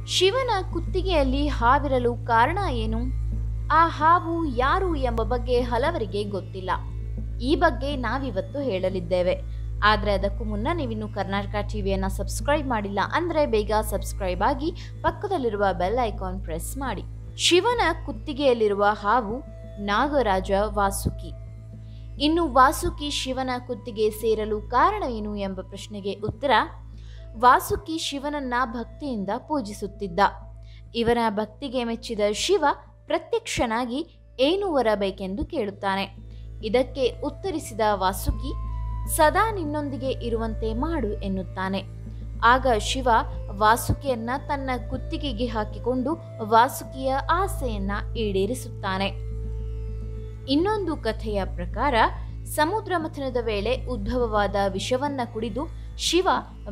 ಶಿವನ ಕುತ್ತಿಗೆಯಲ್ಲಿ ಹಾವಿರಲು ಕಾರಣ ಏನು? ಆ ಹಾವು ಯಾರು ಎಂಬ ಬಗ್ಗೆ ಹಲವರಿಗೆ ಗೊತ್ತಿಲ್ಲ. ಈ ಬಗ್ಗೆ ನಾವಿವತ್ತು ಹೇಳಲಿದ್ದೇವೆ. ಆದರೆ ಅದಕ್ಕೂ ಮುನ್ನ ನೀವಿನ್ನು ಕರ್ನಾಟಕ ಟಿವಿಯನ್ನು ಸಬ್ಸ್ಕ್ರೈಬ್ ಮಾಡಿಲ್ಲ ಅಂದರೆ ಬೇಗ ಸಬ್ಸ್ಕ್ರೈಬ್ ಆಗಿ ಪಕ್ಕದಲ್ಲಿರುವ ಬೆಲ್ ಐಕಾನ್ ಪ್ರೆಸ್ ಮಾಡಿ. ಶಿವನ ಕುತ್ತಿಗೆಯಲ್ಲಿರುವ ಹಾವು ನಾಗರಾಜ ವಾಸುಕಿ. ಇನ್ನು ವಾಸುಕಿ ಶಿವನ ಕುತ್ತಿಗೆ ಸೇರಲು ಕಾರಣವೇನು ಎಂಬ ಪ್ರಶ್ನೆಗೆ ಉತ್ತರ, ವಾಸುಕಿ ಶಿವನನ್ನ ಭಕ್ತಿಯಿಂದ ಪೂಜಿಸುತ್ತಿದ್ದ. ಇವನ ಭಕ್ತಿಗೆ ಮೆಚ್ಚಿದ ಶಿವ ಪ್ರತ್ಯಕ್ಷನಾಗಿ ಏನು ವರ ಬೇಕೆಂದು ಕೇಳುತ್ತಾನೆ. ಇದಕ್ಕೆ ಉತ್ತರಿಸಿದ ವಾಸುಕಿ, ಸದಾ ನಿನ್ನೊಂದಿಗೆ ಇರುವಂತೆ ಮಾಡು ಎನ್ನುತ್ತಾನೆ. ಆಗ ಶಿವ ವಾಸುಕಿಯನ್ನ ತನ್ನ ಕುತ್ತಿಗೆಗೆ ಹಾಕಿಕೊಂಡು ವಾಸುಕಿಯ ಆಸೆಯನ್ನ ಈಡೇರಿಸುತ್ತಾನೆ. ಇನ್ನೊಂದು ಕಥೆಯ ಪ್ರಕಾರ ಸಮುದ್ರ ಮಥನದ ವೇಳೆ ಉದ್ಭವವಾದ ವಿಷವನ್ನ ಕುಡಿದು ಶಿವ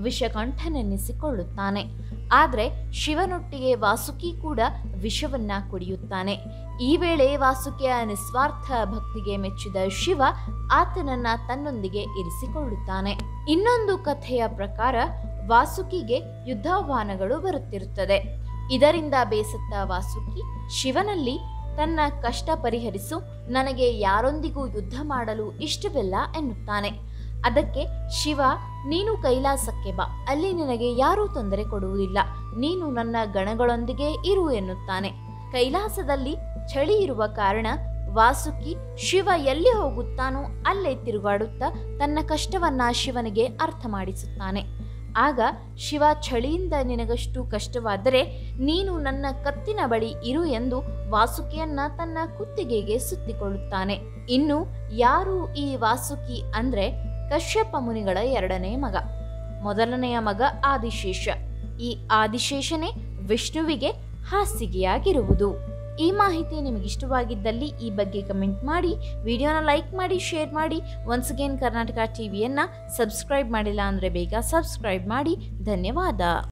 ವಿಷಕಂಠನೆನ್ನಿಸಿಕೊಳ್ಳುತ್ತಾನೆ. ಆದರೆ ಶಿವನೊಟ್ಟಿಗೆ ವಾಸುಕಿ ಕೂಡ ವಿಷವನ್ನ ಕುಡಿಯುತ್ತಾನೆ. ಈ ವೇಳೆ ವಾಸುಕಿಯ ನಿಸ್ವಾರ್ಥ ಭಕ್ತಿಗೆ ಮೆಚ್ಚಿದ ಶಿವ ಆತನನ್ನ ತನ್ನೊಂದಿಗೆ ಇರಿಸಿಕೊಳ್ಳುತ್ತಾನೆ. ಇನ್ನೊಂದು ಕಥೆಯ ಪ್ರಕಾರ ವಾಸುಕಿಗೆ ಯುದ್ಧಾಹ್ವಾನಗಳು ಬರುತ್ತಿರುತ್ತದೆ. ಇದರಿಂದ ಬೇಸತ್ತ ವಾಸುಕಿ ಶಿವನಲ್ಲಿ ತನ್ನ ಕಷ್ಟ ಪರಿಹರಿಸು, ನನಗೆ ಯಾರೊಂದಿಗೂ ಯುದ್ಧ ಮಾಡಲು ಇಷ್ಟವಿಲ್ಲ ಎನ್ನುತ್ತಾನೆ. ಅದಕ್ಕೆ ಶಿವ, ನೀನು ಕೈಲಾಸಕ್ಕೆ ಬಾ, ಅಲ್ಲಿ ನಿನಗೆ ಯಾರೂ ತೊಂದರೆ ಕೊಡುವುದಿಲ್ಲ, ನೀನು ನನ್ನ ಗಣಗಳೊಂದಿಗೆ ಇರು ಎನ್ನುತ್ತಾನೆ. ಕೈಲಾಸದಲ್ಲಿ ಚಳಿ ಇರುವ ಕಾರಣ ವಾಸುಕಿ ಶಿವ ಎಲ್ಲಿ ಹೋಗುತ್ತಾನೋ ಅಲ್ಲೇ ತಿರುಗಾಡುತ್ತಾ ತನ್ನ ಕಷ್ಟವನ್ನ ಶಿವನಿಗೆ ಅರ್ಥ ಮಾಡಿಸುತ್ತಾನೆ. ಆಗ ಶಿವ, ಚಳಿಯಿಂದ ನಿನಗಷ್ಟು ಕಷ್ಟವಾದರೆ ನೀನು ನನ್ನ ಕತ್ತಿನ ಬಳಿ ಇರು ಎಂದು ವಾಸುಕಿಯನ್ನ ತನ್ನ ಕುತ್ತಿಗೆಗೆ ಸುತ್ತಿಕೊಳ್ಳುತ್ತಾನೆ. ಇನ್ನು ಯಾರು ಈ ವಾಸುಕಿ ಅಂದ್ರೆ ಕಶ್ಯಪ ಮುನಿಗಳ ಎರಡನೇ ಮಗ. ಮೊದಲನೆಯ ಮಗ ಆದಿಶೇಷ. ಈ ಆದಿಶೇಷನೇ ವಿಷ್ಣುವಿಗೆ ಹಾಸಿಗೆಯಾಗಿರುವುದು. ಈ ಮಾಹಿತಿ ನಿಮಗಿಷ್ಟವಾಗಿದ್ದಲ್ಲಿ ಈ ಬಗ್ಗೆ ಕಮೆಂಟ್ ಮಾಡಿ, ವಿಡಿಯೋನ ಲೈಕ್ ಮಾಡಿ, ಶೇರ್ ಮಾಡಿ. ಒನ್ಸ್ ಅಗೇನ್ ಕರ್ನಾಟಕ ಟಿವಿಯನ್ನು ಸಬ್ಸ್ಕ್ರೈಬ್ ಮಾಡಿಲ್ಲ ಅಂದರೆ ಬೇಗ ಸಬ್ಸ್ಕ್ರೈಬ್ ಮಾಡಿ. ಧನ್ಯವಾದ.